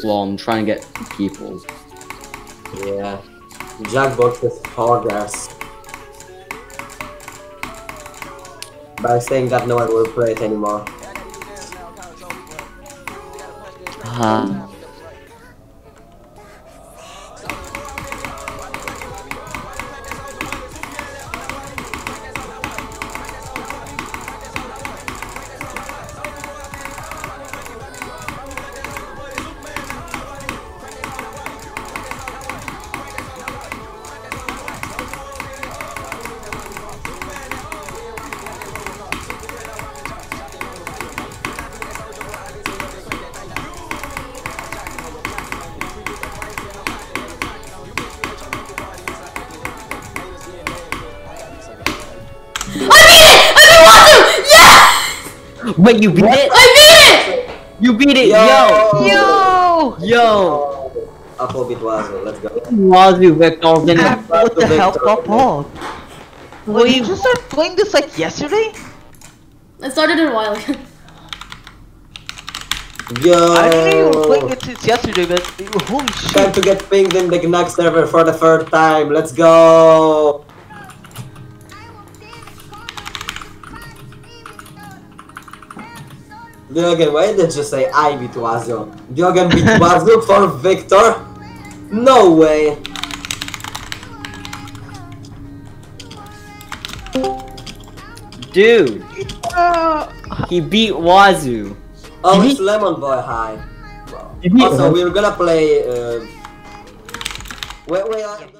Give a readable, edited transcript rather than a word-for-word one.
while I'm trying to get people. Yeah. Jackbox is hard ass. By saying that no one will play it anymore. Wait, you beat it? I beat it! You beat it, yo! Apple beat Wazoo, let's go. Wazoo, Victor, then What the hell, Pop? Wait, you just started playing this like yesterday? I started it a while ago. Yo! I didn't know you were playing it since yesterday, but holy shit. Time to get pinged in the Knack server for the third time, let's go! Diogan, why did you say I beat Wazoo? Diogan beat Wazoo for Victor? No way! Dude! He beat Wazoo. Oh, it's TheLemonBoi, hi. Also, we're gonna play, wait,